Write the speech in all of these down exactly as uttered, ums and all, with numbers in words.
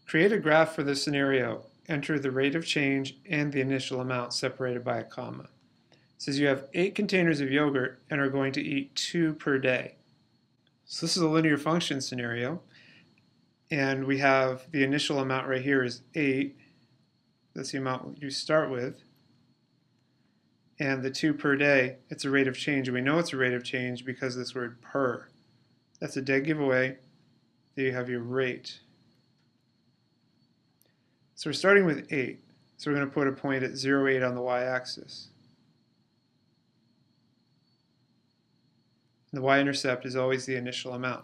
Create a graph for this scenario. Enter the rate of change and the initial amount separated by a comma. It says you have eight containers of yogurt and are going to eat two per day. So this is a linear function scenario, and we have the initial amount right here is eight. That's the amount you start with. And the two per day, it's a rate of change. And we know it's a rate of change because of this word per. That's a dead giveaway. There you have your rate. So we're starting with eight. So we're going to put a point at zero, eight on the y-axis. The y-intercept is always the initial amount.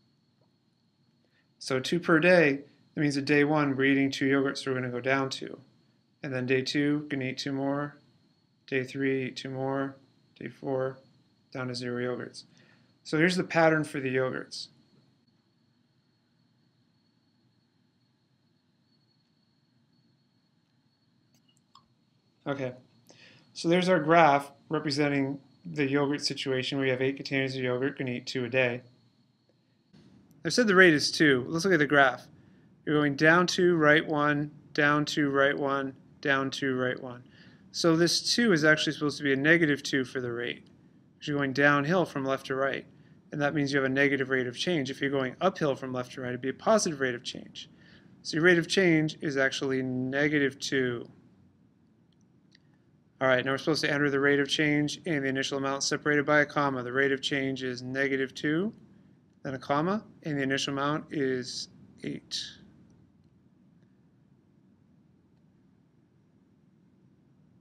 So two per day, that means that day one we're eating two yogurts, so we're going to go down two. And then day two, going to eat two more. Day three, eat two more. Day four, down to zero yogurts. So here's the pattern for the yogurts. Okay, so there's our graph representing the yogurt situation. We have eight containers of yogurt, going to eat two a day. I said the rate is two. Let's look at the graph. You're going down two, right one, down two, right one, down two, right one. So this two is actually supposed to be a negative two for the rate, because you're going downhill from left to right. And that means you have a negative rate of change. If you're going uphill from left to right, it'd be a positive rate of change. So your rate of change is actually negative two. All right, now we're supposed to enter the rate of change and the initial amount separated by a comma. The rate of change is negative two, then a comma, and the initial amount is eight.